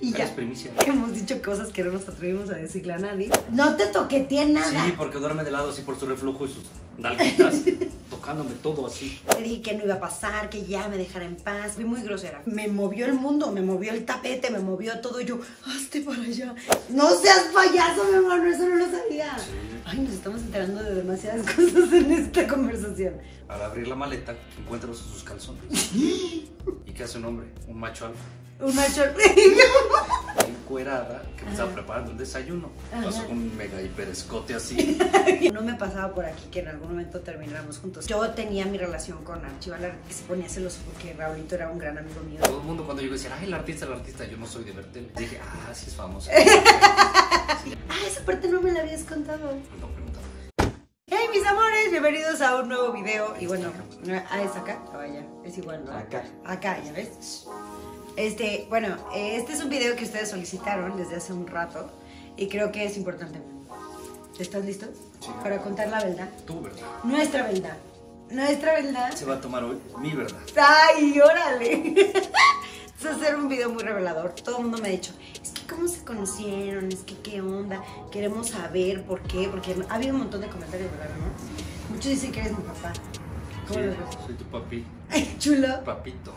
Y ya, primicia. hemos dicho cosas que no nos atrevimos a decirle a nadie. No te toqueteé nada. Sí, porque duerme de lado así por su reflujo y sus nalguitas, tocándome todo así. Le dije que no iba a pasar, que ya me dejara en paz. Fui muy grosera. Me movió el mundo, me movió el tapete, me movió todo. Y yo, hazte para allá. No seas payaso, mi hermano, eso no lo sabía. Sí. Ay, nos estamos enterando de demasiadas cosas en esta conversación. Al abrir la maleta, encuentro sus calzones. ¿Y qué hace un hombre? Un macho alfa. Un macho. Encuerada, que me estaba preparando el desayuno. Pasó con un mega hiper escote así. No me pasaba por aquí que en algún momento termináramos juntos. Yo tenía mi relación con Archivalar, que se ponía celoso porque Raulito era un gran amigo mío. Todo el mundo cuando yo decía, ay, el artista, yo no soy de ver tele. Dije, sí es famoso. Esa parte no me la habías contado. No preguntaba. Hey, mis amores, bienvenidos a un nuevo video. Y bueno, ¿es acá? O allá, es igual, ¿no? Acá. Acá, ¿ya ves? Bueno, este es un video que ustedes solicitaron desde hace un rato y creo que es importante. ¿Estás listo? Sí. Para contar la verdad. Tu verdad. Nuestra verdad. Nuestra verdad. Se va a tomar hoy mi verdad. ¡Ay, órale! Es hacer un video muy revelador. Todo el mundo me ha dicho, es que cómo se conocieron, es que qué onda, queremos saber por qué, porque ha habido un montón de comentarios, ¿verdad, no? Muchos dicen que eres mi papá. ¿Cómo Sí, lo ves? soy tu papi. Chulo. Papito.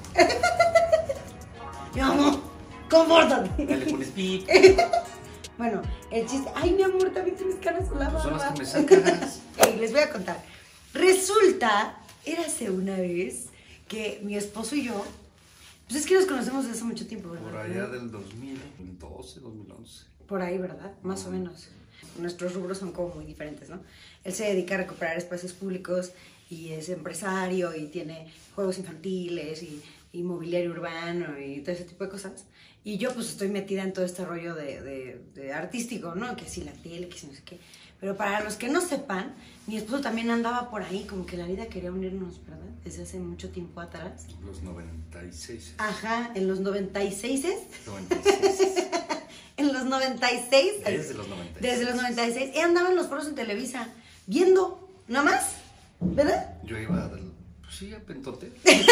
Mi amor, compórtate. Ya le pones pip. Bueno, el chiste. Ay, mi amor, también tienes caras con la Pues son las barba. que me sacas. Les voy a contar. Resulta, érase una vez que mi esposo y yo, pues es que nos conocemos desde hace mucho tiempo, ¿verdad? Por allá del 2012, 2011. Por ahí, ¿verdad? Más o menos. Nuestros rubros son como muy diferentes, ¿no? Él se dedica a recuperar espacios públicos y es empresario y tiene juegos infantiles y mobiliario urbano y todo ese tipo de cosas. Y yo pues estoy metida en todo este rollo de artístico, ¿no? Que si la tele, que si no sé qué. Pero para los que no sepan, mi esposo también andaba por ahí, como que la vida quería unirnos, ¿verdad? Desde hace mucho tiempo atrás. Los 96. Ajá, en los 96. 96. En los 96. Desde los 96. Desde los 96. Y andaban los foros en Televisa, viendo, nada más, ¿verdad? Yo iba pues sí, a Pentote.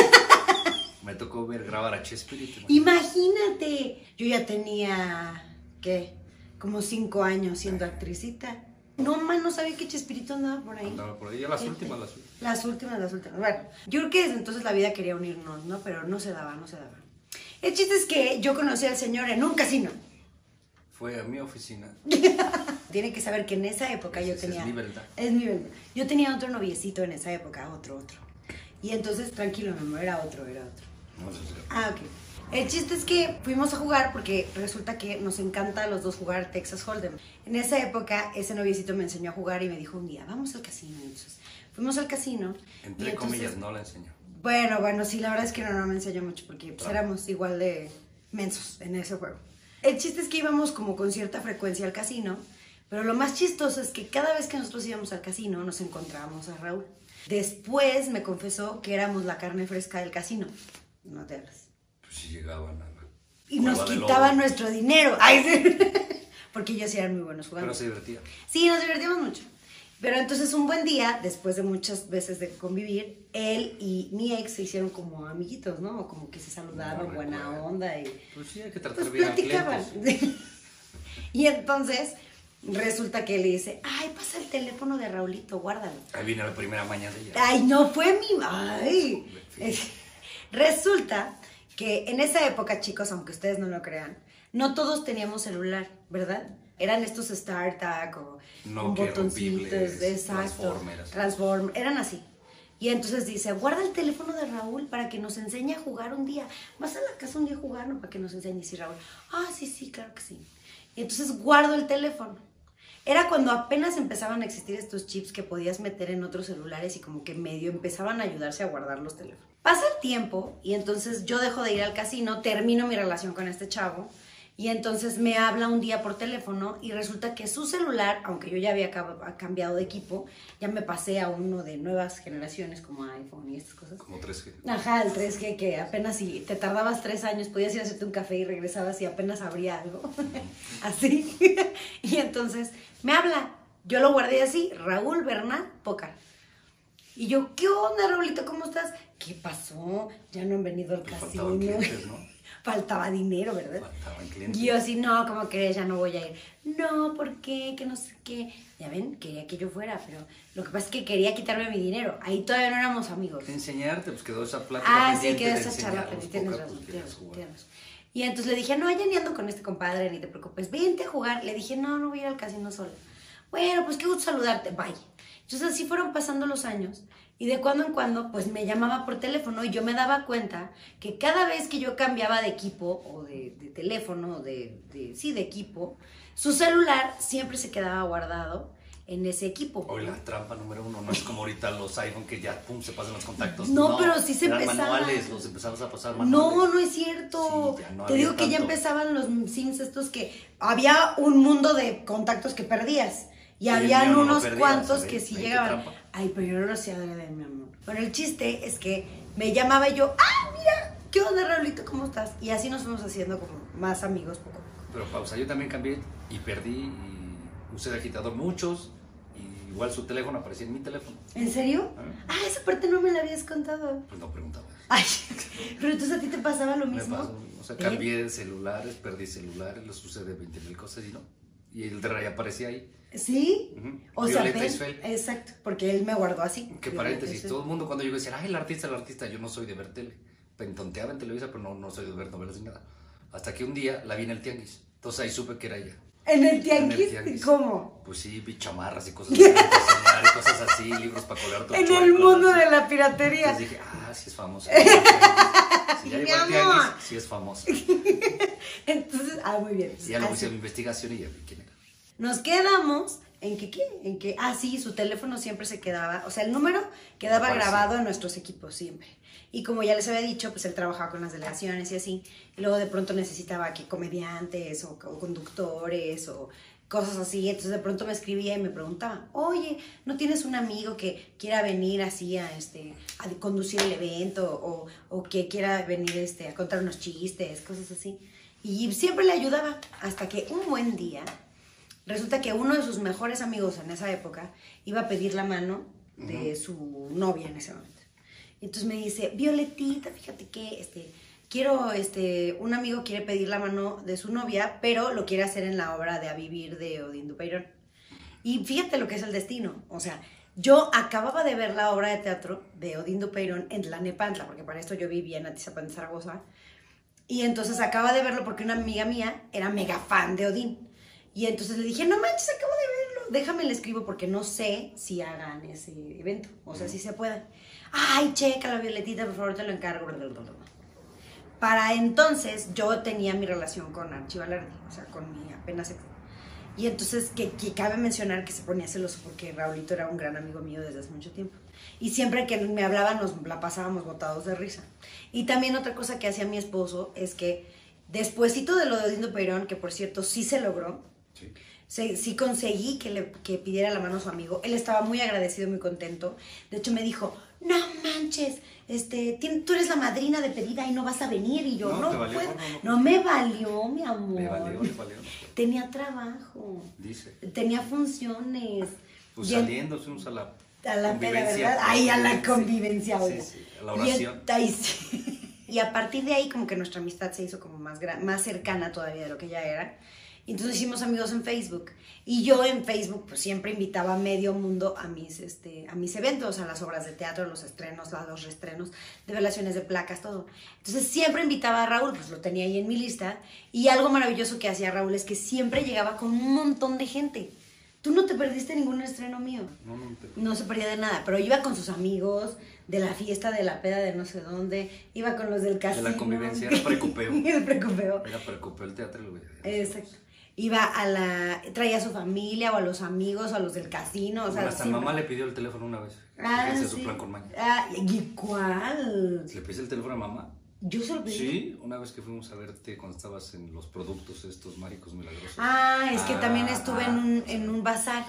Me tocó ver grabar a Chespirito. Imagínate, yo ya tenía, ¿qué? Como 5 años siendo actricita. No, no sabía que Chespirito andaba por ahí. Andaba por ahí, ya las últimas. Las últimas. Bueno, yo creo que desde entonces la vida quería unirnos, ¿no? Pero no se daba. El chiste es que yo conocí al señor en un casino. Fue a mi oficina. Tiene que saber que en esa época yo tenía... Es mi verdad. Es mi verdad. Yo tenía otro noviecito en esa época, otro. Y entonces, tranquilo, mi amor, era otro. No sé si... Ok. El chiste es que fuimos a jugar porque resulta que nos encanta a los dos jugar Texas Hold'em. En esa época, ese noviecito me enseñó a jugar y me dijo un día, vamos al casino. Entonces, fuimos al casino. Entre comillas, no la enseñó. Bueno, sí, la verdad es que no me enseñó mucho porque pues, éramos igual de mensos en ese juego. El chiste es que íbamos como con cierta frecuencia al casino, pero lo más chistoso es que cada vez que nosotros íbamos al casino nos encontrábamos a Raúl. Después me confesó que éramos la carne fresca del casino. No te hablas. Pues sí llegaban a la... Y nos quitaban nuestro dinero. Ay, sí. Porque ellos sí eran muy buenos jugando. Pero se divertía. Sí, nos divertimos mucho. Pero entonces un buen día, después de muchas veces de convivir, él y mi ex se hicieron como amiguitos, ¿no? O como que se saludaban, No buena recuerdo. onda y... Pues sí, hay que tratar Pues bien a platicaban. clientes. Y entonces resulta que le dice, ay, pasa el teléfono de Raulito, guárdalo. Ahí viene la primera mañana de ella. Ay, no fue mi... Ay. Resulta que en esa época, chicos, aunque ustedes no lo crean, no todos teníamos celular, ¿verdad? Eran estos StarTAC o No, con botoncitos, exacto. Transformers, eran así. Y entonces dice, guarda el teléfono de Raúl para que nos enseñe a jugar un día. Vas a la casa un día a jugar, ¿no? Para que nos enseñe. Y dice Raúl, sí, claro que sí. Y entonces guardo el teléfono. Era cuando apenas empezaban a existir estos chips que podías meter en otros celulares y como que medio empezaban a ayudarse a guardar los teléfonos. Pasa el tiempo y entonces yo dejo de ir al casino, termino mi relación con este chavo y entonces me habla un día por teléfono y resulta que su celular, aunque yo ya había cambiado de equipo, ya me pasé a uno de nuevas generaciones como iPhone y estas cosas. Como 3G. Ajá, el 3G que apenas si te tardabas 3 años, podías ir a hacerte un café y regresabas y apenas abría algo. Así. Y entonces me habla. Yo lo guardé así, Raúl Bernal Pócar. Y yo, ¿qué onda, Raulito? ¿Cómo estás? ¿Qué pasó? Ya no han venido al casino. Clientes, ¿no? faltaba dinero, ¿verdad? Faltaban clientes. Y yo así, no, ¿cómo crees? Ya no voy a ir. No, ¿por qué? Que no sé qué. Ya ven, quería que yo fuera, pero lo que pasa es que quería quitarme mi dinero. Ahí todavía no éramos amigos. Enseñarte, pues quedó esa plática sí, quedó esa charla pendiente. Tienes razón. Y entonces le dije, no, ya ni ando con este compadre, ni te preocupes, vente a jugar. Le dije, no voy a ir al casino sola. Bueno, pues qué gusto saludarte, bye. Entonces así fueron pasando los años y de cuando en cuando pues me llamaba por teléfono y yo me daba cuenta que cada vez que yo cambiaba de equipo o de teléfono, de equipo, su celular siempre se quedaba guardado en ese equipo. Hoy la trampa número 1 no es como ahorita los iPhone que ya pum se pasan los contactos. No, pero sí se eran empezaba. manuales, los empezamos a pasar manuales. No es cierto. Sí, no te digo que tanto. ya empezaban los Sims estos que había un mundo de contactos que perdías. Y habían no unos perdías, cuantos ¿sabes? que sí Ahí te llegaban. trampa. Ay, pero yo no lo hacía de mi amor. Bueno, el chiste es que me llamaba y yo, mira, ¿qué onda, Raulito? ¿Cómo estás? Y así nos fuimos haciendo como más amigos poco a poco. Pero pausa, yo también cambié y perdí y usé de agitador muchos y igual su teléfono aparecía en mi teléfono. ¿En serio? Esa parte no me la habías contado. Pues no preguntabas. Ay, pero entonces a ti te pasaba lo Me mismo. pasó, o sea, cambié de celulares, perdí celulares, los usé de 20,000 cosas y no. Y el de Ray aparecía ahí. ¿Sí? O sea, Violeta Isfel. exacto, porque él me guardó así. Que paréntesis, todo el mundo cuando yo decía, el artista, yo no soy de ver tele. Pentonteaba en Televisa, pero no soy de ver novelas ni nada. Hasta que un día la vi en el tianguis. Entonces ahí supe que era ella. ¿En el tianguis? ¿Cómo? Pues sí, vi chamarras y cosas así, y cosas así, libros para colgar otro En chueco, el mundo así. de la piratería. Entonces dije, sí es famoso. Si ya Mi llegó al amor. tianguis, sí es famoso. Entonces, muy bien. Y ya lo Así. puse a mi investigación y ya vi quién era. Nos quedamos en que, ¿qué? En que, sí, su teléfono siempre se quedaba, o sea, el número quedaba Aparecía. grabado en nuestros equipos siempre. Y como ya les había dicho, pues él trabajaba con las delegaciones y así. Y luego de pronto necesitaba que comediantes o conductores o cosas así. Entonces de pronto me escribía y me preguntaba, oye, ¿no tienes un amigo que quiera venir así a conducir el evento o que quiera venir a contar unos chistes, cosas así? Y siempre le ayudaba hasta que un buen día resulta que uno de sus mejores amigos en esa época iba a pedir la mano de su novia en ese momento. Y entonces me dice, Violetita, fíjate que un amigo quiere pedir la mano de su novia, pero lo quiere hacer en la obra de A Vivir de Odín Dupeirón. Y fíjate lo que es el destino. O sea, yo acababa de ver la obra de teatro de Odín Dupeirón en Tlalnepantla, porque para esto yo vivía en Atizapán de Zaragoza. Y entonces acaba de verlo porque una amiga mía era mega fan de Odín. Y entonces le dije, no manches, acabo de verlo. Déjame le escribo porque no sé si hagan ese evento. O sea, si se pueda. Ay, chécala, Violetita, por favor, te lo encargo. Para entonces yo tenía mi relación con Archie Balardi, o sea, con mi apenas ex. Y entonces que cabe mencionar que se ponía celoso porque Raulito era un gran amigo mío desde hace mucho tiempo. Y siempre que me hablaba nos la pasábamos botados de risa. Y también otra cosa que hacía mi esposo es que despuésito de lo de Odín Dupeirón, que por cierto sí se logró, sí conseguí que pidiera la mano a su amigo. Él estaba muy agradecido, muy contento. De hecho me dijo, no manches, tú eres la madrina de pedida y no vas a venir. Y yo, no puedo. No me valió, mi amor. Me valió. Tenía trabajo. Dice. Tenía funciones. Pues saliendo, fuimos a la peda, convivencia. ¿verdad? Ay, a la convivencia, sí, sí, a la oración. Y a partir de ahí como que nuestra amistad se hizo como más cercana todavía de lo que ya era. Y entonces hicimos amigos en Facebook. Y yo en Facebook pues siempre invitaba a medio mundo a mis eventos, a las obras de teatro, los estrenos, los reestrenos, develaciones de placas, todo. Entonces siempre invitaba a Raúl, pues lo tenía ahí en mi lista. Y algo maravilloso que hacía Raúl es que siempre llegaba con un montón de gente. Tú no te perdiste ningún estreno mío. No se perdía de nada, pero iba con sus amigos, de la fiesta, de la peda, de no sé dónde, iba con los del casino. De la convivencia, era precopeo. El precopeo. Era precopeo el teatro. Exacto. Traía a su familia o a los amigos o a los del casino. O sea, hasta mamá le pidió el teléfono una vez. Sí. Su plan con maña. ¿Y cuál? ¿Le pediste el teléfono a mamá? Yo se lo pedí. Sí, una vez que fuimos a verte cuando estabas en los productos estos mágicos milagrosos. Es que también estuve en un bazar.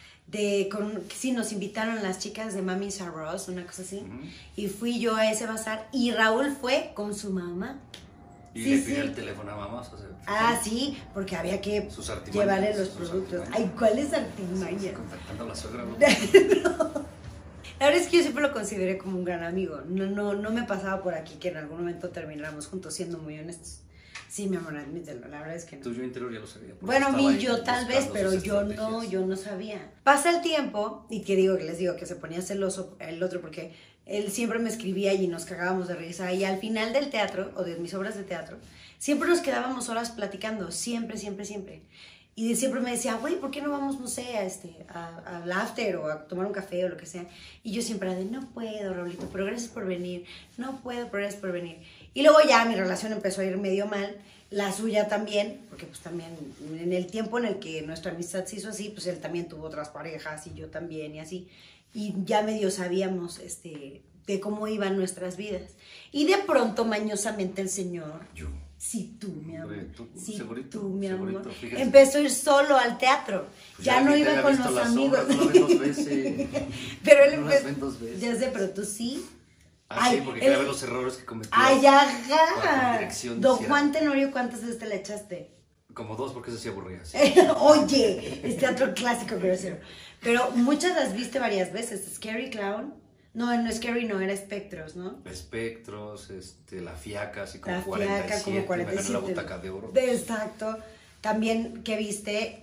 Sí, nos invitaron las chicas de Mami's Arroz, una cosa así. Y fui yo a ese bazar y Raúl fue con su mamá. Y le pidió el teléfono a mamá. O sea, sí, porque había que llevarle los productos. Ay, ¿cuáles artimañas? Contactando a la suegra, ¿no? No. La verdad es que yo siempre lo consideré como un gran amigo. No me pasaba por aquí que en algún momento termináramos juntos, siendo muy honestos. Sí, mi amor, admítelo, la verdad es que no. Tu yo interior ya lo sabía. Bueno, mi yo tal vez, pero yo no sabía. Pasa el tiempo, y que les digo que se ponía celoso el otro porque él siempre me escribía y nos cagábamos de risa. Y al final del teatro, o de mis obras de teatro, siempre nos quedábamos horas platicando, siempre. Y siempre me decía, güey, ¿por qué no vamos, no sé, al after o a tomar un café o lo que sea? Y yo siempre era de, no puedo, Raulito, pero gracias por venir. No puedo, pero gracias por venir. Y luego ya mi relación empezó a ir medio mal, la suya también, porque pues también en el tiempo en el que nuestra amistad se hizo así, pues él también tuvo otras parejas y yo también y así. Y ya medio sabíamos de cómo iban nuestras vidas. Y de pronto, mañosamente, el señor... Yo. Sí, tú, mi amor. Sí, segurito, tú, mi amor. Fíjate. Empezó a ir solo al teatro. Pues ya no iba con los amigos. Obras, no ven 2 veces. Pero él no empezó. Ven 2 veces. Ya sé, pero tú sí. Sí, porque quería ver los errores que cometí. Ay, ajá. Don hiciera. Juan Tenorio, ¿cuántas veces te le echaste? Como 2, porque eso sí aburría. Sí. Oye, es teatro clásico grosero. Pero muchas las viste varias veces. Scary Clown. No, Scary no, era Espectros, ¿no? Espectros, la fiaca, así como La 47. fiaca, como 47. La butaca de oro. Exacto. También que viste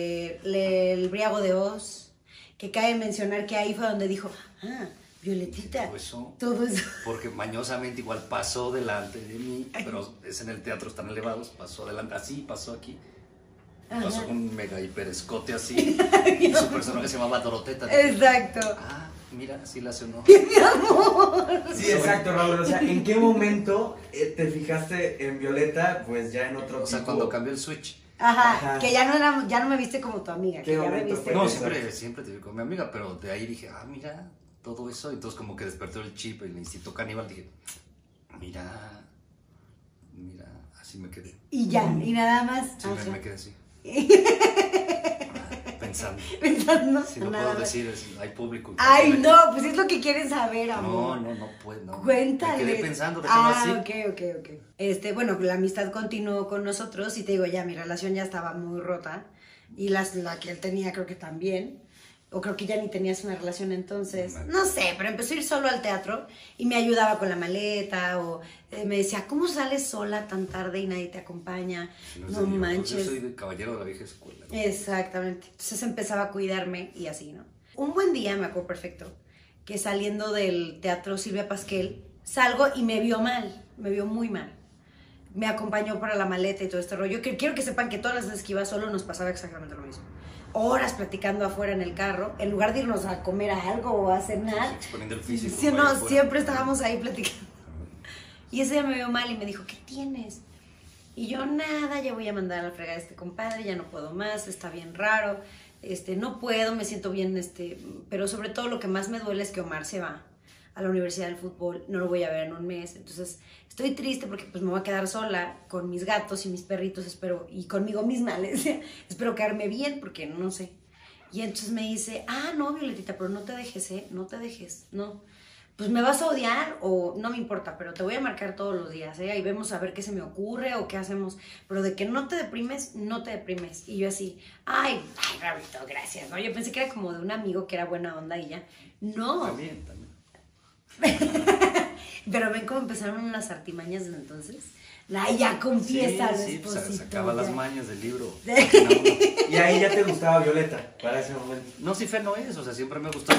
el Briago de Oz, que cabe mencionar que ahí fue donde dijo, Violetita, todo eso. Porque mañosamente igual pasó delante de mí, pero es en el teatro, están elevados, pasó adelante, así, pasó aquí. Pasó con un mega hiper escote así. Y su personaje se llamaba Doroteta. Exacto. Mira, así la hace uno. Mi amor. Sí, exacto, Raúl. O sea, ¿en qué momento te fijaste en Violeta? Pues ya en otro tipo. O sea, cuando cambió el switch. Ajá, que ya no me viste como tu amiga. Que ya me viste. No, siempre te vi como mi amiga, pero de ahí dije, mira, todo eso. Entonces como que despertó el chip, el instinto caníbal, dije, mira, así me quedé. Y ya, y nada más. Sí, me quedé así. Pensando. Si no puedo decir, hay público. Ay, no, pues es lo que quieren saber, amor. No puedo. No. Cuéntale. Me quedé pensando, así. Ok. Bueno, la amistad continuó con nosotros y te digo, ya mi relación ya estaba muy rota y la que él tenía creo que también. O creo que ya ni tenías una relación entonces. No sé, pero empezó a ir solo al teatro y me ayudaba con la maleta o me decía, ¿cómo sales sola tan tarde y nadie te acompaña? No manches. Yo soy de caballero de la vieja escuela. ¿No? Exactamente. Entonces empezaba a cuidarme y así, ¿no? Un buen día, me acuerdo perfecto, que saliendo del teatro Silvia Pasquel, salgo y me vio muy mal. Me acompañó para la maleta y todo este rollo. Quiero que sepan que todas las veces que iba solo nos pasaba exactamente lo mismo. Horas platicando afuera en el carro, en lugar de irnos a comer algo o a cenar. Exponiendo el físico. Sí, no, siempre estábamos ahí platicando. Y ese día me vio mal y me dijo, ¿qué tienes? Y yo, nada, ya voy a mandar a la fregada a este compadre, ya no puedo más, está bien raro, no puedo, me siento bien, pero sobre todo lo que más me duele es que Omar se va a la Universidad del Fútbol, no lo voy a ver en un mes, entonces estoy triste porque pues me voy a quedar sola con mis gatos y mis perritos, y conmigo misma, les decía, espero quedarme bien porque no sé. Y entonces me dice, no, Violetita, pero no te dejes, no te dejes, no. Pues me vas a odiar o no me importa, pero te voy a marcar todos los días, ahí vemos a ver qué se me ocurre o qué hacemos, pero de que no te deprimes, no te deprimes. Y yo así, ay, Raulito, gracias, ¿no? Yo pensé que era como de un amigo que era buena onda y ya. No. También. Pero ven cómo empezaron unas artimañas desde entonces. Ya confiesa, sí, pues sacaba las mañas del libro. Y ahí ya te gustaba Violeta para ese momento. No, sí, fe no es, o sea, siempre me gustó.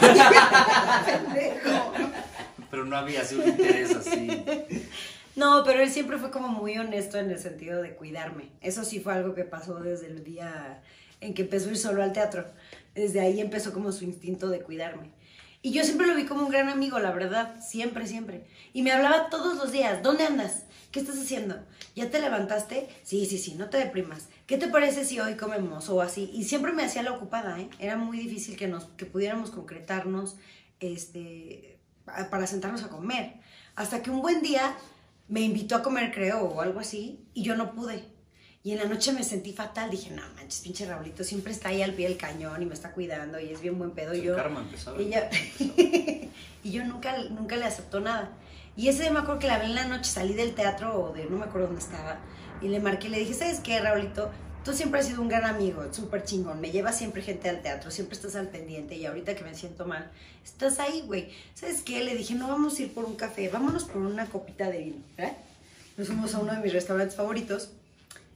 Pero no había así un interés así. No, pero él siempre fue como muy honesto en el sentido de cuidarme. Eso sí fue algo que pasó desde el día en que empezó a ir solo al teatro. Desde ahí empezó como su instinto de cuidarme. Y yo siempre lo vi como un gran amigo, la verdad, siempre. Y me hablaba todos los días, ¿dónde andas? ¿Qué estás haciendo? ¿Ya te levantaste? Sí, no te deprimas. ¿Qué te parece si hoy comemos? O así. Y siempre me hacía la ocupada, ¿eh? Era muy difícil que pudiéramos concretarnos para sentarnos a comer. Hasta que un buen día me invitó a comer, creo, o algo así, y yo no pude. Y en la noche me sentí fatal, dije, no manches, pinche Raulito, siempre está ahí al pie del cañón y me está cuidando y es bien buen pedo. El karma empezaba. Y yo nunca le aceptó nada. Y ese día me acuerdo que la vi en la noche, salí del teatro no me acuerdo dónde estaba, y le marqué y le dije, ¿sabes qué, Raulito? Tú siempre has sido un gran amigo, súper chingón, me llevas siempre gente al teatro, siempre estás al pendiente y ahorita que me siento mal, estás ahí, güey. ¿Sabes qué? Le dije, no vamos a ir por un café, vámonos por una copita de vino, ¿verdad? Nos fuimos a uno de mis restaurantes favoritos.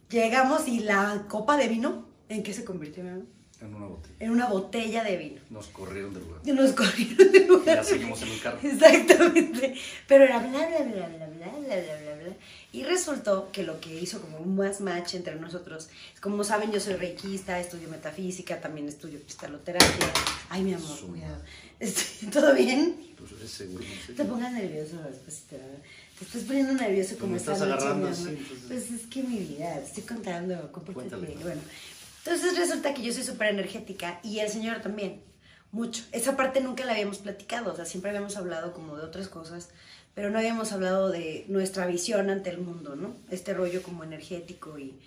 Llegamos y la copa de vino, ¿en qué se convirtió, mi amor? En una botella. En una botella de vino. Nos corrieron del lugar. Nos corrieron del lugar. Y ya seguimos en el carro. Exactamente. Pero era bla, bla, bla, bla, bla, bla, bla, bla. Y resultó que lo que hizo como un más match entre nosotros, como saben, yo soy reikista, estudio metafísica, también estudio cristaloterapia. Ay, mi amor, cuidado. ¿Todo bien? Pues eres seguro, no sé. Te pongas nervioso después, te estás poniendo nervioso como me esta estás noche, agarrando mi amor. así, entonces... Pues es que mi vida, te estoy contando, compórtate. Cuéntale. Bueno, entonces resulta que yo soy súper energética y el señor también, mucho. Esa parte nunca la habíamos platicado, o sea, siempre habíamos hablado como de otras cosas, pero no habíamos hablado de nuestra visión ante el mundo, ¿no? Este rollo como energético y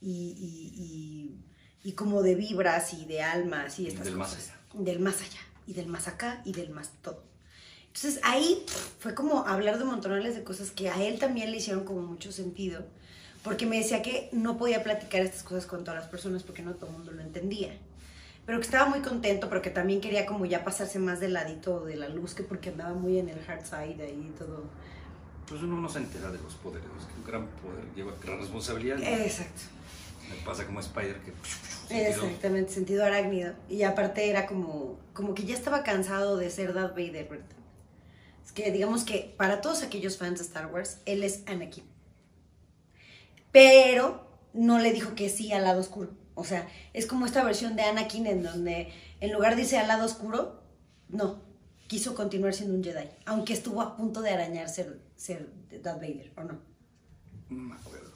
como de vibras y de almas y estas del cosas. más allá. Del más allá, y del más acá, y del más todo. Entonces ahí fue como hablar de montones de cosas que a él también le hicieron como mucho sentido, porque me decía que no podía platicar estas cosas con todas las personas porque no todo el mundo lo entendía, pero que estaba muy contento, pero que también quería como ya pasarse más del ladito de la luz, que porque andaba muy en el hard side ahí y todo. Pues uno no se entera de los poderes, es que un gran poder lleva gran responsabilidad, ¿no? Exacto. Me pasa como Spider que... Exactamente, sentido arácnido. Y aparte era como que ya estaba cansado de ser Darth Vader, ¿verdad? Es que digamos que para todos aquellos fans de Star Wars, él es Anakin. Pero no le dijo que sí al lado oscuro. O sea, es como esta versión de Anakin en donde en lugar de irse al lado oscuro, no, quiso continuar siendo un Jedi. Aunque estuvo a punto de arañar ser Darth Vader, ¿o no? No me acuerdo.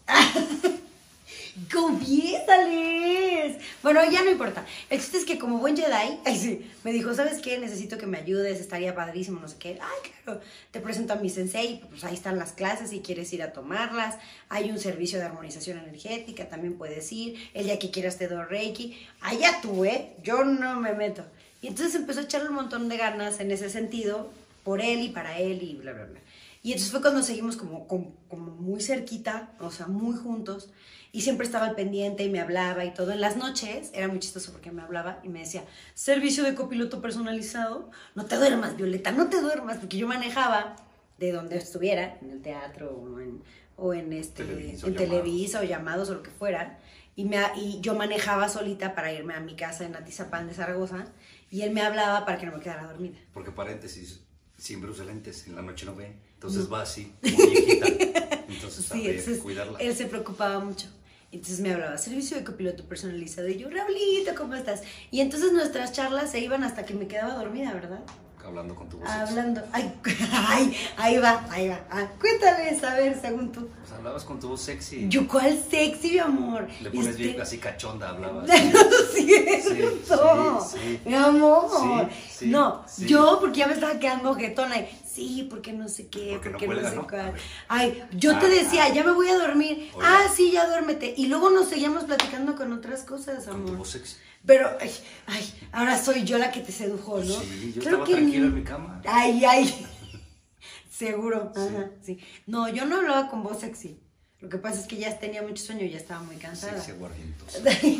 ¡Confiésales! Bueno, ya no importa. El chiste es que como buen Jedi, ay, sí, me dijo, ¿sabes qué? Necesito que me ayudes, estaría padrísimo, no sé qué. Ay, claro, te presento a mi sensei, pues ahí están las clases si quieres ir a tomarlas. Hay un servicio de armonización energética, también puedes ir. El día que quieras te doy Reiki. Allá tú, yo no me meto. Y entonces empezó a echarle un montón de ganas en ese sentido, por él y para él y bla, bla, bla. Y entonces fue cuando seguimos como muy cerquita, o sea, muy juntos. Y siempre estaba al pendiente y me hablaba y todo. En las noches era muy chistoso porque me hablaba y me decía, servicio de copiloto personalizado. No te duermas, Violeta, no te duermas. Porque yo manejaba de donde estuviera, en el teatro o en Televisa o llamados o lo que fuera. Y yo manejaba solita para irme a mi casa en Atizapán de Zaragoza. Y él me hablaba para que no me quedara dormida. Porque paréntesis, siempre usa lentes, en la noche no ve. Entonces va así, como viejita. Entonces sí, habría que cuidarla. Él se preocupaba mucho. Entonces me hablaba, servicio de copiloto personalizado. Y yo, Raulito, ¿cómo estás? Y entonces nuestras charlas se iban hasta que me quedaba dormida, ¿verdad? Hablando con tu voz. Hablando. Ay, ahí va. Ah, cuéntales, a ver, según tú. Pues hablabas con tu voz sexy. ¿Yo cuál sexy, mi amor? Le pones bien así cachonda, hablabas. No es cierto. Sí. Mi amor. Sí, no, sí. Yo porque ya me estaba quedando jetona. Sí, porque no sé qué, porque no sé cuál. Ay, yo te decía, ya me voy a dormir. Oye. Sí, ya duérmete. Y luego nos seguíamos platicando con otras cosas, amor. Con tu voz sexy. Pero, ay, ahora soy yo la que te sedujo, ¿no? Sí, yo estaba tranquilo en mi cama. Ay. Seguro, Sí. ajá, sí. No, yo no hablaba con voz sexy. Lo que pasa es que ya tenía mucho sueño y ya estaba muy cansada. Sí, aguardientos.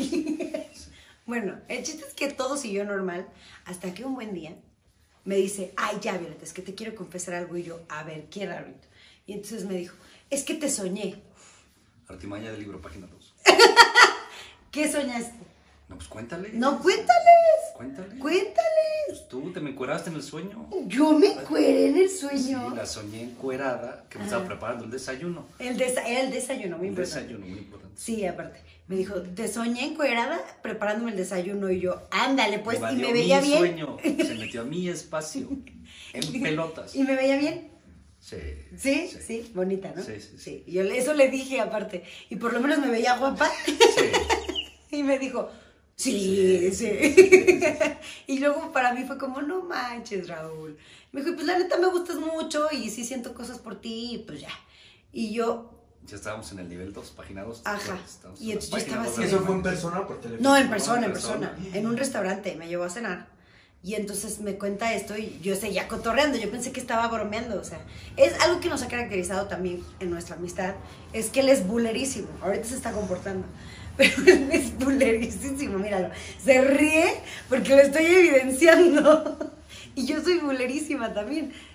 Bueno, el chiste es que todo siguió normal hasta que un buen día me dice, ay, ya, Violeta, es que te quiero confesar algo. Y yo, a ver, ¿qué era, Rito? Y entonces me dijo, es que te soñé. Artimaña del libro, página 2. ¿Qué soñaste? No, pues cuéntale. No, cuéntales. Cuéntale. Cuéntales. Pues tú te me encueraste en el sueño. Yo me encueré en el sueño. Sí, la soñé encuerada, que me estaba preparando el desayuno. Era el desayuno, muy importante. Desayuno, muy importante. Sí, aparte. Me dijo, te soñé encuerada preparándome el desayuno. Y yo, ándale, pues, y me Invadió veía mi bien. sueño, se metió a mi espacio, en pelotas. ¿Y me veía bien? Sí. Sí, bonita, ¿no? Sí. Y yo eso le dije aparte. Y por lo menos me veía guapa. Sí. Y me dijo, sí. Y luego para mí fue como, no manches, Raúl. Me dijo, pues la neta me gustas mucho y sí siento cosas por ti y pues ya. Y yo... Ya estábamos en el nivel 2, página 2. Ajá. Y entonces yo estaba así. ¿Eso fue en persona o por teléfono? No, en persona. En un restaurante. Me llevó a cenar. Y entonces me cuenta esto y yo seguía cotorreando. Yo pensé que estaba bromeando. O sea, es algo que nos ha caracterizado también en nuestra amistad. Es que él es bulerísimo. Ahorita se está comportando. Pero él es bulerísimo. Míralo. Se ríe porque lo estoy evidenciando. Y yo soy bulerísima también.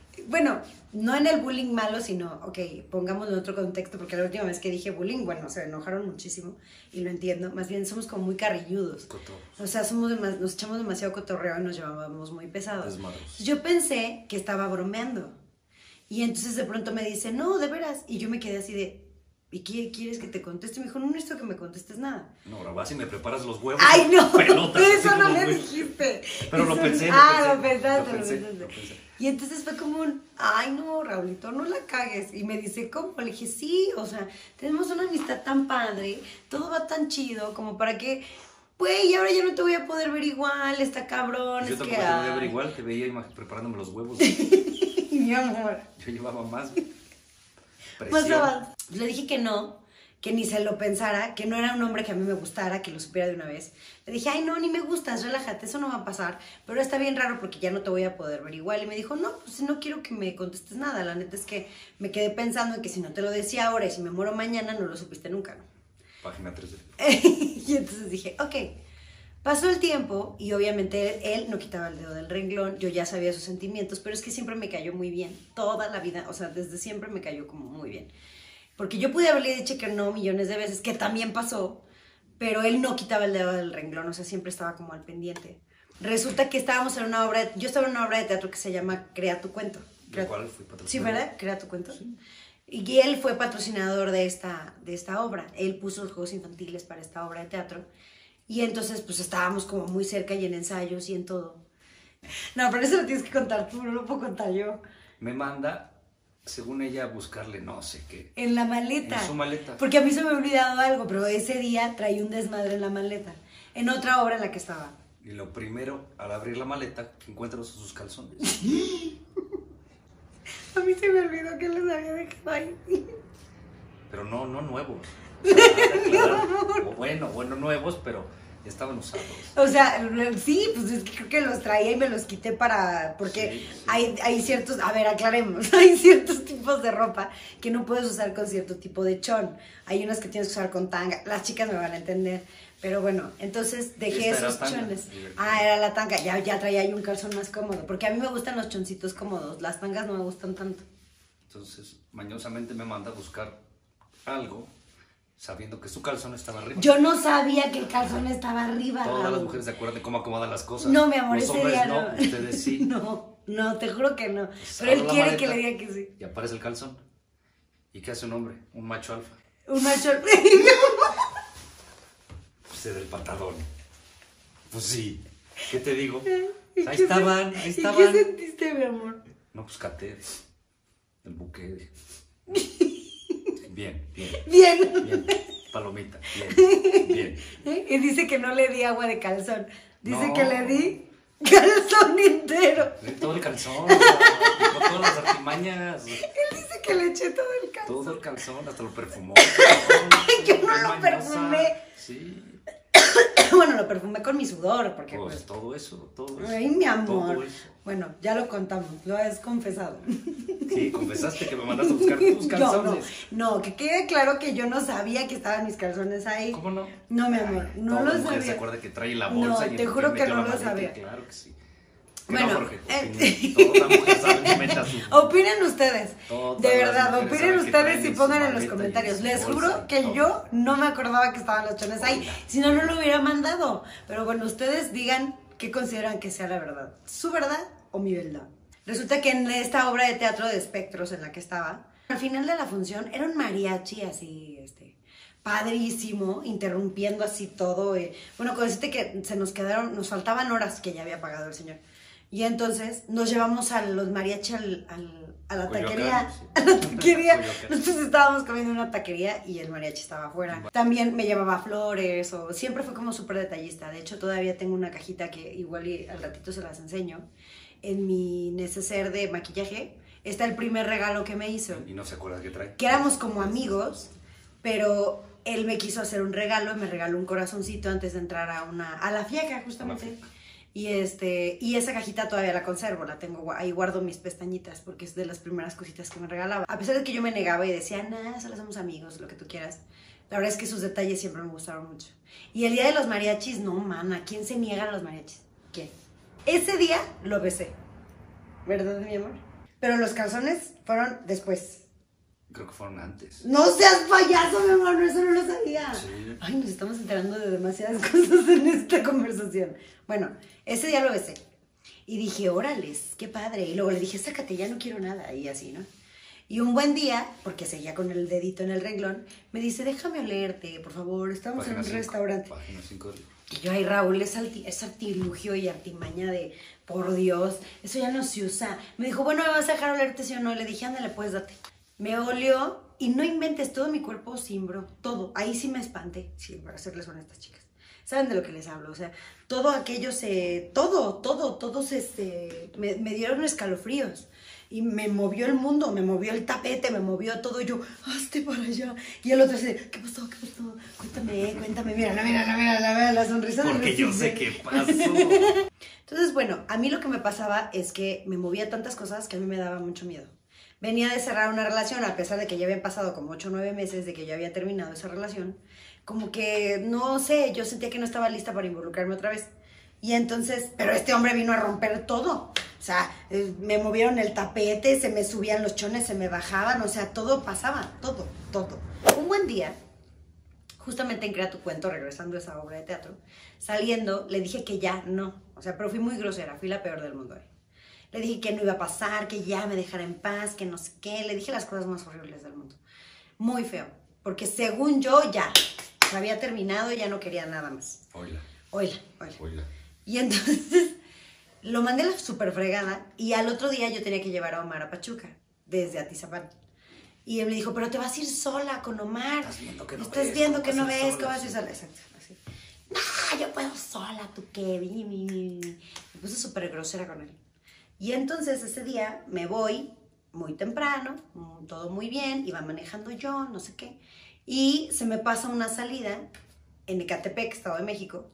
Bueno, no en el bullying malo, sino, ok, pongamos en otro contexto, porque la última vez que dije bullying, bueno, se enojaron muchísimo y lo entiendo. Más bien somos como muy carrilludos. Cotorros. O sea, nos echamos demasiado cotorreo y nos llevábamos muy pesados. Desmadros. Yo pensé que estaba bromeando. Y entonces de pronto me dice, no, de veras. Y yo me quedé así de, ¿y qué quieres que te conteste? Me dijo, no necesito que me contestes nada. No, ahora vas y me preparas los huevos. ¡Ay, no! Pelotas, Eso no me me dijiste. Pero lo pensé, lo pensaste. lo pensé. Y entonces fue como un, ay, no, Raulito, no la cagues. Y me dice, ¿cómo? Le dije, sí, o sea, tenemos una amistad tan padre, todo va tan chido, como para que, güey, ahora ya no te voy a poder ver igual, está cabrón. Yo es tampoco que, te voy a ver igual, te veía preparándome los huevos. Mi amor. Yo llevaba más Más presión. avanzado. Le dije que no, que ni se lo pensara, que no era un hombre que a mí me gustara, que lo supiera de una vez. Le dije, ay, no, ni me gustas, relájate, eso no va a pasar, pero está bien raro porque ya no te voy a poder ver igual. Y me dijo, no, pues no quiero que me contestes nada, la neta es que me quedé pensando en que si no te lo decía ahora y si me muero mañana, no lo supiste nunca, ¿no? Página 3 Y entonces dije, ok. Pasó el tiempo y obviamente él no quitaba el dedo del renglón, yo ya sabía sus sentimientos, pero es que siempre me cayó muy bien, toda la vida, o sea, desde siempre me cayó como muy bien. Porque yo pude haberle dicho que no millones de veces, que también pasó, pero él no quitaba el dedo del renglón, o sea, siempre estaba como al pendiente. Resulta que estábamos en una obra, yo estaba en una obra de teatro que se llama Crea tu cuento. ¿De cuál fui patrocinador? Sí, ¿verdad? Crea tu cuento. Sí. Y él fue patrocinador de esta obra. Él puso los juegos infantiles para esta obra de teatro. Y entonces, pues, estábamos como muy cerca y en ensayos y en todo. No, pero eso lo tienes que contar tú, no lo puedo contar yo. Me manda, según ella, a buscarle no sé qué. En la maleta. En su maleta. Porque a mí se me había olvidado algo, pero ese día traí un desmadre en la maleta. En otra obra en la que estaba. Y lo primero, al abrir la maleta, que encuentro son sus calzones. A mí se me olvidó que los había dejado ahí. Pero no nuevos. O sea, claro, bueno, nuevos, pero ya estaban usados. O sea, sí, pues es que creo que los traía y me los quité para... Porque Sí, sí. Hay ciertos... A ver, aclaremos. Hay ciertos tipos de ropa que no puedes usar con cierto tipo de chon. Hay unas que tienes que usar con tanga. Las chicas me van a entender. Pero bueno, entonces dejé Esta era esos tanga. chones. Ah, era la tanga. Ya traía ahí un calzón más cómodo. Porque a mí me gustan los choncitos cómodos. Las tangas no me gustan tanto. Entonces, mañosamente me manda a buscar algo, sabiendo que su calzón estaba arriba. Yo no sabía que el calzón estaba arriba. Todas las Raúl. mujeres se acuerdan de cómo acomodan las cosas. No, mi amor, Los ese hombres día no, no. ustedes sí. No, te juro que no. Pues Pero él abro la quiere que maleta le diga que sí. Y aparece el calzón. ¿Y qué hace un hombre? Un macho alfa. Un macho. Pues del pantalón. Pues sí. ¿Qué te digo? ¿Y Ahí qué estaban, se- ahí ¿Y estaban. qué sentiste, mi amor? No, pues caté. El buque. Bien. Bien. Palomita. Bien. Y dice que no le di agua de calzón. Dice No. que le di calzón entero. Todo el calzón. Con todas las artimañas. Él dice que le eché todo el calzón. Todo el calzón, hasta lo perfumó. Yo no Qué lo mañosa. perfumé. Sí. Bueno, lo perfumé con mi sudor, porque Pues pues... todo eso. Ay, mi amor. Todo eso. Bueno, ya lo contamos, lo has confesado. Sí, confesaste que me mandaste a buscar tus calzones. No, que quede claro que yo no sabía que estaban mis calzones ahí. ¿Cómo no? No, mi amor, no Toda lo mujer se sabía. acuerda que trae la bolsa No, y te el juro mujer que metió no la lo maleta, sabía. Claro que sí. Bueno, No, Jorge, toda mujer sabe que meta su... Opinen ustedes, Todas de las verdad, mujeres opinen saben que ustedes traen y en su pongan en los maleta y comentarios. en su Les bolsa juro y que todo. yo no me acordaba que estaban los chones ahí, Hola. si no, no lo hubiera mandado. Pero bueno, ustedes digan qué consideran que sea la verdad, su verdad o mi verdad. Resulta que en esta obra de teatro de espectros en la que estaba, al final de la función era un mariachi así, padrísimo, interrumpiendo así todo. Bueno, con decirte que nos faltaban horas que ya había pagado el señor. Y entonces nos llevamos a los mariachi a la Coyoacán, taquería. sí. A la taquería. Coyoacán. Nosotros estábamos comiendo en una taquería y el mariachi estaba afuera. También me llevaba flores, o siempre fue como súper detallista. De hecho, todavía tengo una cajita que igual y al ratito se las enseño. En mi neceser de maquillaje está el primer regalo que me hizo. Y no se acuerda que trae. Que éramos como amigos, pero él me quiso hacer un regalo y me regaló un corazoncito antes de entrar a la fiega, justamente. A la fiega. Y esa cajita todavía la conservo, la tengo, ahí guardo mis pestañitas porque es de las primeras cositas que me regalaba. A pesar de que yo me negaba y decía, nah, solo somos amigos, lo que tú quieras. La verdad es que sus detalles siempre me gustaron mucho. Y el día de los mariachis, no, mana, ¿quién se niega a los mariachis? ¿Quién? Ese día lo besé. ¿Verdad, mi amor? Pero los calzones fueron después. Creo que fueron antes. No seas payaso, mi amor, eso no lo sabía. Sí. Ay, nos estamos enterando de demasiadas cosas en esta conversación. Bueno, ese día lo besé. Y dije, órales, qué padre. Y luego le dije, sácate, ya no quiero nada. Y así, ¿no? Y un buen día, porque seguía con el dedito en el renglón, me dice, déjame olerte, por favor, estamos en un restaurante. Página 5. Y yo, ay, Raúl, es artilugio y artimaña de, por Dios, eso ya no se usa. Me dijo, bueno, ¿me vas a dejar olerte, sí o no? Le dije, ándale, pues, date. Me olió y no inventes, todo mi cuerpo cimbró, todo. Ahí sí me espanté, sí, para serles honestas, chicas. ¿Saben de lo que les hablo? O sea, todo aquello me dieron escalofríos. Y me movió el mundo, me movió el tapete, me movió todo. Y yo, hazte para allá. Y el otro dice, ¿qué pasó? ¿Qué pasó? Cuéntame. Mira, la sonrisa de Porque yo sé qué pasó. Entonces, bueno, a mí lo que me pasaba es que me movía tantas cosas que a mí me daba mucho miedo. Venía de cerrar una relación, a pesar de que ya habían pasado como 8 o 9 meses de que ya había terminado esa relación. Como que, no sé, yo sentía que no estaba lista para involucrarme otra vez. Y entonces, pero este hombre vino a romper todo. O sea, me movieron el tapete, se me subían los chones, se me bajaban, o sea, todo pasaba, todo. Un buen día, justamente en Crea tu Cuento, regresando a esa obra de teatro, saliendo, le dije que ya no. O sea, pero fui muy grosera, fui la peor del mundo ahí. Le dije que no iba a pasar, que ya me dejara en paz, que no sé qué. Le dije las cosas más horribles del mundo. Muy feo, porque según yo ya se había terminado y ya no quería nada más. Oila. Y entonces lo mandé a la super fregada y al otro día yo tenía que llevar a Omar a Pachuca, desde Atizapán. Y él me dijo, pero te vas a ir sola con Omar. Estás viendo que no ves, que vas a ir sola. Exacto, así. No, yo puedo sola, tú qué. Me puse súper grosera con él. Y entonces ese día me voy muy temprano, todo muy bien, iba manejando yo, no sé qué. Y se me pasa una salida en Ecatepec, Estado de México.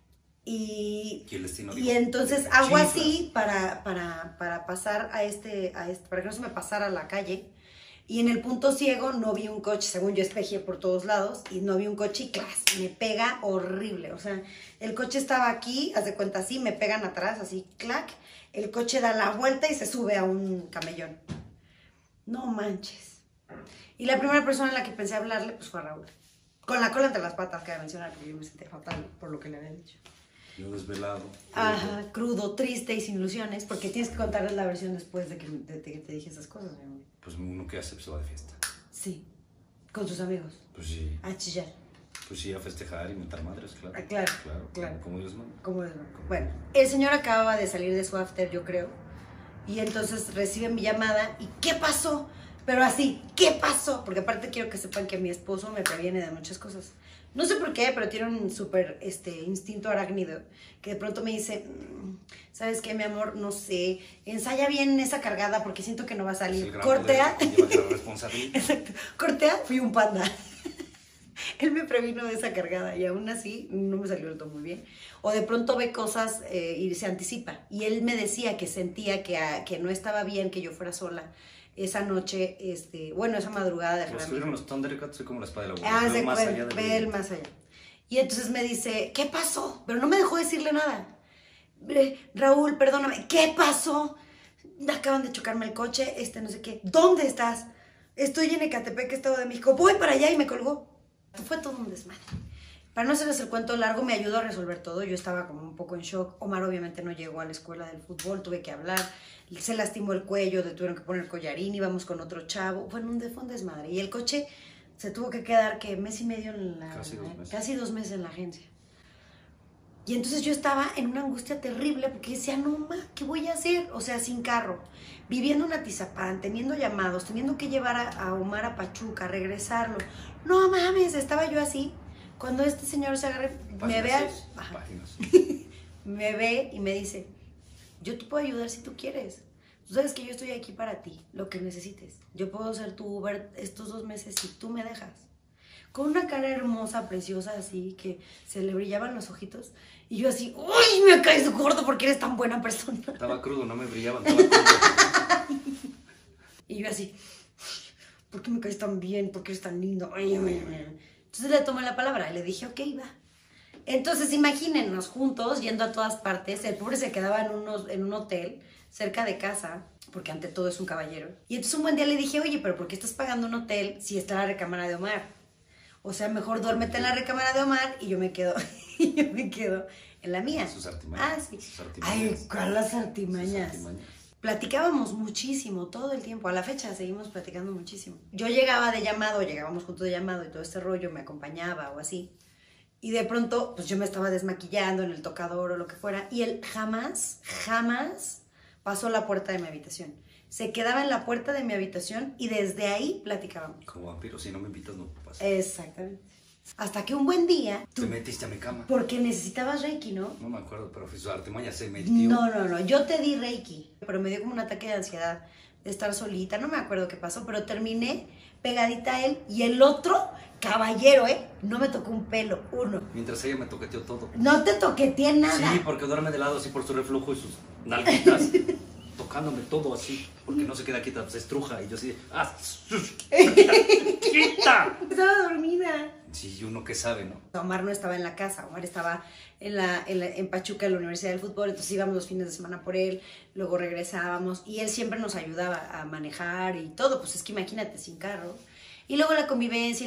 Y entonces hago así para pasar para que no se me pasara la calle. Y en el punto ciego no vi un coche, según yo espejé por todos lados, y no vi un coche y ¡clas! Me pega horrible. O sea, el coche estaba aquí, haz de cuenta así, me pegan atrás, así, clac. El coche da la vuelta y se sube a un camellón. No manches. Y la primera persona en la que pensé hablarle, pues fue a Raúl. Con la cola entre las patas, cabe mencionar, porque yo me sentí fatal por lo que le había dicho. Yo desvelado. Ajá, crudo, triste y sin ilusiones, porque tienes que contarles la versión después de que te dije esas cosas, mi amor. Pues uno que hace, pues se va de fiesta. Sí, con sus amigos. Pues sí. A chillar. Pues sí, a festejar y mentar madres, claro. Claro. Como Dios manda. Como Dios manda. Bueno, el señor acababa de salir de su after, yo creo, y entonces recibe mi llamada, ¿y qué pasó? Pero así, ¿qué pasó? Porque aparte quiero que sepan que mi esposo me previene de muchas cosas. No sé por qué, pero tiene un súper instinto arácnido que de pronto me dice, ¿sabes qué, mi amor? No sé, ensaya bien esa cargada porque siento que no va a salir. Cortea. Exacto. Cortea, fui un panda. Él me previno de esa cargada y aún así no me salió del todo muy bien. O de pronto ve cosas y se anticipa. Y él me decía que sentía que no estaba bien que yo fuera sola esa noche, esa madrugada de Los que vieron los Thundercats, soy como la espada de la abuela. Ve el más allá. Y entonces me dice, ¿qué pasó? Pero no me dejó decirle nada. Raúl, perdóname, ¿qué pasó? Acaban de chocarme el coche, no sé qué. ¿Dónde estás? Estoy en Ecatepec, Estado de México. Voy para allá y me colgó. Fue todo un desmadre. Para no hacerles el cuento largo, me ayudó a resolver todo. Yo estaba como un poco en shock. Omar obviamente no llegó a la escuela del fútbol, tuve que hablar. Se lastimó el cuello, le tuvieron que poner collarín, íbamos con otro chavo. Fue un desmadre. Y el coche se tuvo que quedar, mes y medio en casi 2 meses en la agencia. Y entonces yo estaba en una angustia terrible porque decía, no, ma, ¿qué voy a hacer? O sea, sin carro, viviendo en Atizapán, teniendo llamados, teniendo que llevar a Omar a Pachuca, regresarlo. No mames, estaba yo así. Cuando este señor se agarra, me ve y me dice, yo te puedo ayudar si tú quieres. Tú sabes que yo estoy aquí para ti, lo que necesites. Yo puedo ser tu Uber estos 2 meses si tú me dejas. Con una cara hermosa, preciosa, así, que se le brillaban los ojitos. Y yo así, ¡uy! Me caes gordo porque eres tan buena persona. Estaba crudo, no me brillaban, estaba crudo. Y yo así, ¿por qué me caes tan bien? ¿Por qué eres tan lindo? Ay. Entonces le tomé la palabra y le dije, ok, va. Entonces imagínenos juntos, yendo a todas partes. El pobre se quedaba en un hotel, cerca de casa, porque ante todo es un caballero. Y entonces un buen día le dije, oye, pero ¿por qué estás pagando un hotel si está la recámara de Omar? O sea, mejor duérmete en la recámara de Omar y yo me quedo, en la mía. Sus artimañas. Ah, sí. Sus artimañas. Ay, ¿cuál las artimañas? Platicábamos muchísimo, todo el tiempo. A la fecha seguimos platicando muchísimo. Yo llegaba de llamado, llegábamos juntos de llamado y todo este rollo, me acompañaba o así. Y de pronto, pues yo me estaba desmaquillando en el tocador o lo que fuera. Y él jamás pasó la puerta de mi habitación. Se quedaba en la puerta de mi habitación y desde ahí platicábamos. Como vampiro, si no me invitas no pasa. Exactamente. Hasta que un buen día... Te metiste a mi cama. Porque necesitabas Reiki, ¿no? No me acuerdo, pero su artimaña se metió. No. Yo te di Reiki, pero me dio como un ataque de ansiedad de estar solita. No me acuerdo qué pasó, pero terminé pegadita a él. Y el otro, caballero, no me tocó un pelo, uno. Mientras ella me toqueteó todo. No te toqueteé nada. Sí, porque duerme de lado así por su reflujo y sus nalguitas. Tocándome todo así, porque no se queda quieta, se estruja. Y yo así, ¡quita! Estaba dormida. Sí, uno que sabe, ¿no? Omar no estaba en la casa, Omar estaba en Pachuca, en la Universidad del Fútbol, entonces íbamos los fines de semana por él, luego regresábamos, y él siempre nos ayudaba a manejar y todo, pues es que imagínate, sin carro. Y luego la convivencia,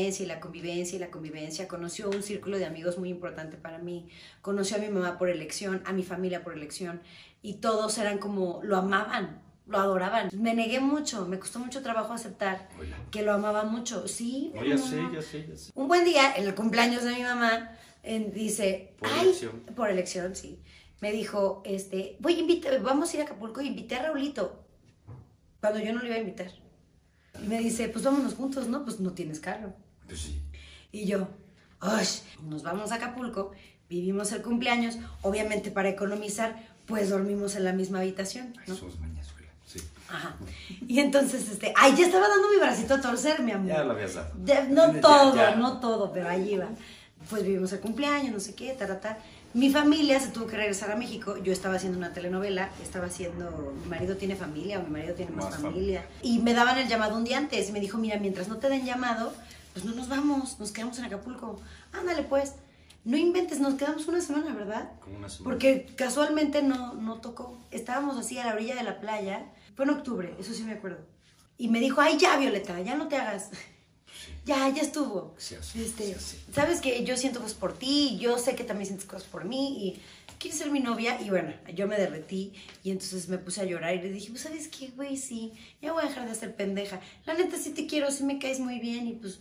conoció un círculo de amigos muy importante para mí, conoció a mi mamá por elección, a mi familia por elección, y todos eran como, lo amaban, lo adoraban. Me negué mucho, me costó mucho trabajo aceptar que lo amaba mucho. Sí, ya sé. Un buen día, en el cumpleaños de mi mamá, dice... Por elección, sí. Me dijo, vamos a ir a Acapulco, y invité a Raulito, cuando yo no lo iba a invitar. Y me dice, pues vámonos juntos, ¿no? Pues no tienes carro. Pues sí. Y yo, nos vamos a Acapulco, vivimos el cumpleaños, obviamente para economizar, pues dormimos en la misma habitación, ¿no? Ay, somos mañas, güey. Sí. Ajá. Y entonces, ya estaba dando mi bracito a torcer, mi amor. Ya lo habías dado. No todo, pero ahí iba. Pues vivimos el cumpleaños, no sé qué, Mi familia se tuvo que regresar a México. Yo estaba haciendo una telenovela, mi marido tiene familia, o mi marido tiene más familia. Y me daban el llamado un día antes y me dijo, mira, mientras no te den llamado, pues no nos vamos, nos quedamos en Acapulco. Ándale pues, no inventes, nos quedamos una semana, ¿verdad? Como una semana. Porque casualmente no tocó. Estábamos así a la orilla de la playa, fue en octubre, eso sí me acuerdo. Y me dijo, ay ya Violeta, ya no te hagas. Ya estuvo. Sí, así. Sabes que yo siento cosas por ti, yo sé que también sientes cosas por mí y quieres ser mi novia. Y bueno, yo me derretí y entonces me puse a llorar y le dije, pues ¿sabes qué, güey? Sí, ya voy a dejar de ser pendeja. La neta sí te quiero, sí me caes muy bien y pues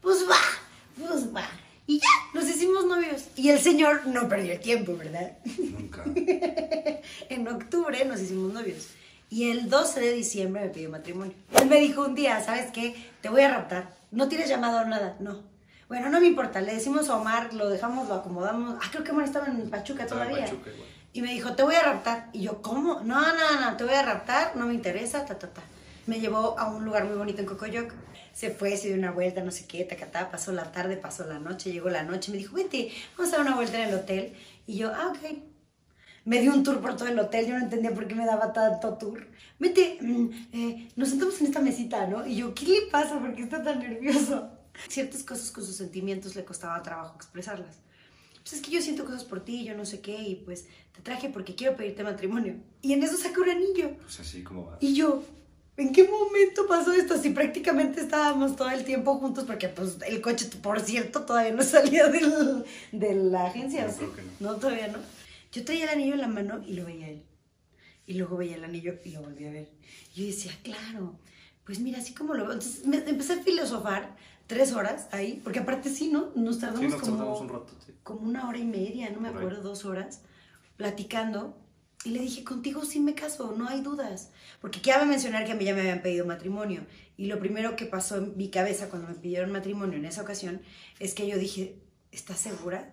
va. Y ya, nos hicimos novios. Y el señor no perdió el tiempo, ¿verdad? Nunca. En octubre nos hicimos novios. Y el 12 de diciembre me pidió matrimonio. Él me dijo un día, ¿sabes qué? Te voy a raptar. ¿No tienes llamado o nada? No. Bueno, no me importa. Le decimos a Omar, lo dejamos, lo acomodamos. Creo que Omar estaba en Pachuca todavía. Pachuca, igual. Y me dijo, te voy a raptar. Y yo, ¿cómo? No, te voy a raptar, no me interesa, Me llevó a un lugar muy bonito en Cocoyoc. Se fue, se dio una vuelta, no sé qué, pasó la tarde, pasó la noche, llegó la noche. Me dijo, vente, vamos a dar una vuelta en el hotel. Y yo, ok. Me dio un tour por todo el hotel, yo no entendía por qué me daba tanto tour. Vete, nos sentamos en esta mesita, ¿no? Y yo, ¿qué le pasa? ¿Por qué está tan nervioso? Ciertas cosas con sus sentimientos le costaba trabajo expresarlas. Pues es que yo siento cosas por ti, yo no sé qué, y pues te traje porque quiero pedirte matrimonio. Y en eso saca un anillo. Pues así como va. Y yo, ¿en qué momento pasó esto? Si prácticamente estábamos todo el tiempo juntos, porque pues el coche, por cierto, todavía no salía de la agencia. No, creo que no. No, todavía no. Yo traía el anillo en la mano y lo veía a él. Y luego veía el anillo y lo volví a ver. Y yo decía, claro, pues mira, así como lo veo. Entonces empecé a filosofar 3 horas ahí, porque aparte sí, ¿no? Nos tardamos un rato, sí. Como 1 hora y media, no me acuerdo, 2 horas, platicando. Y le dije, contigo sí me caso, no hay dudas. Porque cabe mencionar que a mí ya me habían pedido matrimonio. Y lo primero que pasó en mi cabeza cuando me pidieron matrimonio en esa ocasión es que yo dije, ¿estás segura?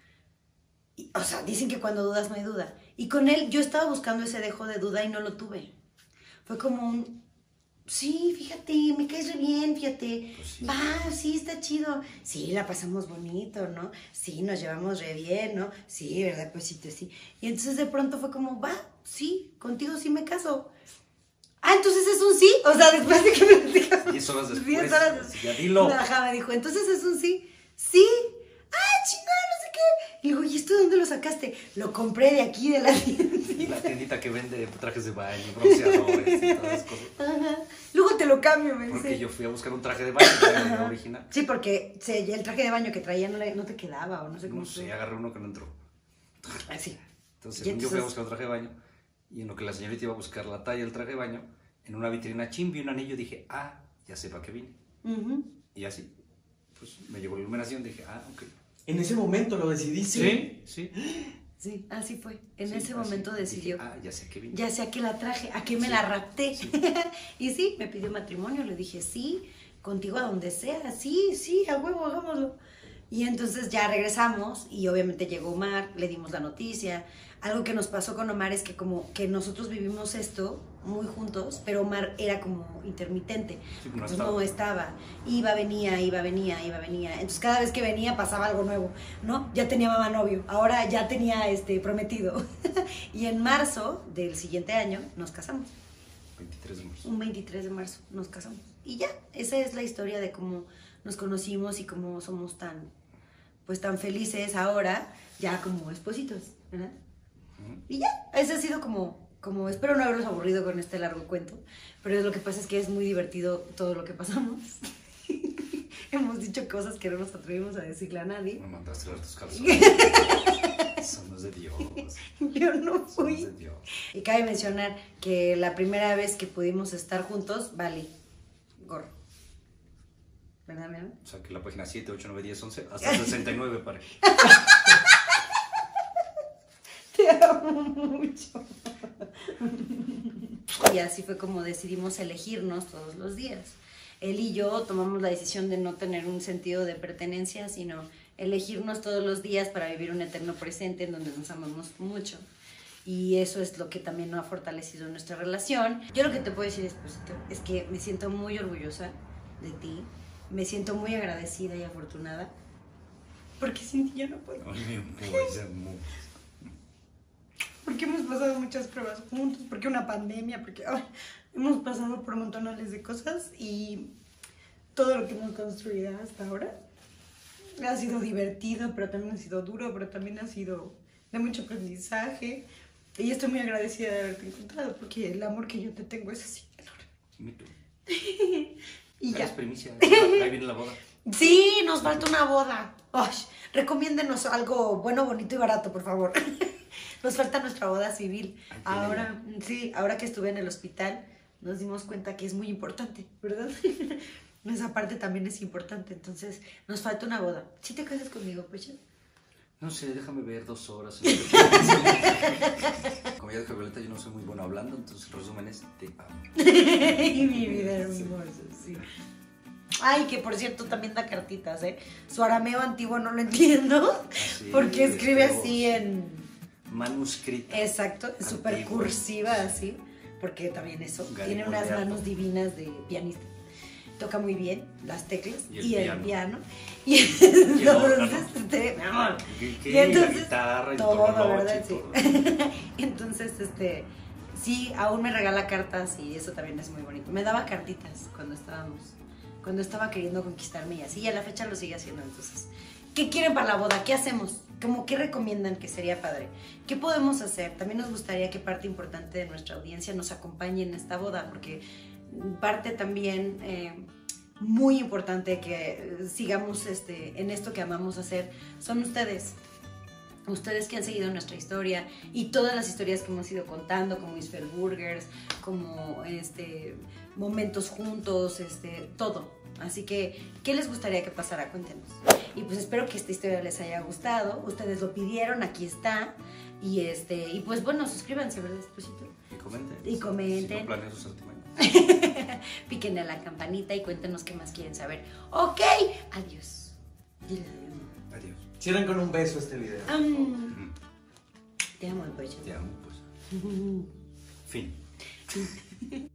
O sea, dicen que cuando dudas no hay duda. Y con él yo estaba buscando ese dejo de duda y no lo tuve. Fue como un, sí, fíjate, me caes re bien, fíjate. Pues sí. Va, sí, está chido. Sí, la pasamos bonito, ¿no? Sí, nos llevamos re bien, ¿no? Sí, ¿verdad? Pues sí. Y entonces de pronto fue como, va, sí, contigo sí me caso. Entonces es un sí. O sea, después de que me dijo. 10 horas después. 10 horas después. Ya dilo. Ajá, me dijo, entonces es un sí. Sí. Chingada, no sé qué. Y digo, ¿y ¿esto de dónde lo sacaste? Lo compré de aquí, de la tiendita. La tiendita que vende trajes de baño, bronceadores y todas esas cosas. Ajá. Luego te lo cambio, me dice. Porque yo fui a buscar un traje de baño, que era el original. Sí, porque el traje de baño que traía no te quedaba o no sé cómo. No sé, agarré uno que no entró. Así. Entonces yo fui a buscar un traje de baño y en lo que la señorita iba a buscar la talla del traje de baño, en una vitrina vi un anillo y dije, ya sé para qué vine. Y así, pues me llegó la iluminación, dije, ok. ¿En ese momento lo decidiste? Sí. Sí, así fue. En ese momento decidió. Dije, ya sé que vine. Ya sé a qué la traje, a qué me la rapté. Sí. Y sí, me pidió matrimonio, le dije, sí, contigo a donde sea, sí, a huevo, hagámoslo. Y entonces ya regresamos y obviamente llegó Omar, le dimos la noticia. Algo que nos pasó con Omar es que como que nosotros vivimos esto muy juntos, pero Omar era como intermitente. Sí, entonces no estaba. Iba, venía. Entonces cada vez que venía pasaba algo nuevo, ¿no? Ya tenía mamá novio, ahora ya tenía prometido. Y en marzo del siguiente año nos casamos. 23 de marzo. Un 23 de marzo nos casamos. Y ya, esa es la historia de cómo nos conocimos y cómo somos tan felices ahora, ya como espositos, ¿verdad? Y ya, ese ha sido como espero no haberlos aburrido con este largo cuento, pero lo que pasa es que es muy divertido todo lo que pasamos. Hemos dicho cosas que no nos atrevimos a decirle a nadie. Me mandaste a ver tus calzones. Eso no es de Dios. Yo no fui. Eso no es de Dios. Y cabe mencionar que la primera vez que pudimos estar juntos, vale, gorro. ¿Verdad, mi amor? O sea, que la página 7, 8, 9, 10, 11, hasta 69, pare. Te amo mucho. Y así fue como decidimos elegirnos todos los días. Él y yo tomamos la decisión de no tener un sentido de pertenencia, sino elegirnos todos los días para vivir un eterno presente en donde nos amamos mucho. Y eso es lo que también nos ha fortalecido nuestra relación. Yo lo que te puedo decir, Esposito, es que me siento muy orgullosa de ti. Me siento muy agradecida y afortunada. Porque sin ti yo no puedo. Ay, mi amor. Porque hemos pasado muchas pruebas juntos, porque una pandemia, porque hemos pasado por montones de cosas y todo lo que hemos construido hasta ahora ha sido divertido, pero también ha sido duro, pero también ha sido de mucho aprendizaje. Y estoy muy agradecida de haberte encontrado, porque el amor que yo te tengo es así enorme. Me tú. Y ya. Es primicia. Ahí viene la boda. Sí, nos falta una boda. Ay, recomiéndenos algo bueno, bonito y barato, por favor. Nos falta nuestra boda civil. Ahora, sí, ahora que estuve en el hospital, nos dimos cuenta que es muy importante, ¿verdad? Esa parte también es importante. Entonces, nos falta una boda. ¿Sí te casas conmigo, Pecha? No sé, déjame ver 2 horas. Como ya dijo Violeta, yo no soy muy bueno hablando, entonces el resumen es te amo. Y mi vida hermosa, sí. Ay, que por cierto también da cartitas, ¿eh? Su arameo antiguo no lo entiendo, porque escribe así en... manuscrita. Exacto, súper cursiva así, porque también eso, tiene unas manos divinas de pianista. Toca muy bien las teclas y el piano. Y entonces, mi amor. Y entonces, la guitarra y todo, ¿verdad? Sí. Entonces, sí, aún me regala cartas y eso también es muy bonito. Me daba cartitas cuando estaba queriendo conquistarme y así, y a la fecha lo sigue haciendo. Entonces, ¿qué quieren para la boda? ¿Qué hacemos? ¿Qué recomiendan que sería padre? ¿Qué podemos hacer? También nos gustaría que parte importante de nuestra audiencia nos acompañe en esta boda, porque parte también muy importante que sigamos en esto que amamos hacer son ustedes. Ustedes que han seguido nuestra historia y todas las historias que hemos ido contando, como Isfel Burgers, como momentos juntos, todo. Así que, ¿qué les gustaría que pasara? Cuéntenos. Y pues espero que esta historia les haya gustado. Ustedes lo pidieron, aquí está. Y pues bueno, suscríbanse, ¿verdad, Esposito? Y comenten. Si no planean sus artimañas. Píquenle a la campanita y cuéntenos qué más quieren saber. Ok, adiós. Dile adiós. Adiós. Cierren con un beso este video. Te amo, el pecho. Te amo, pues. Fin.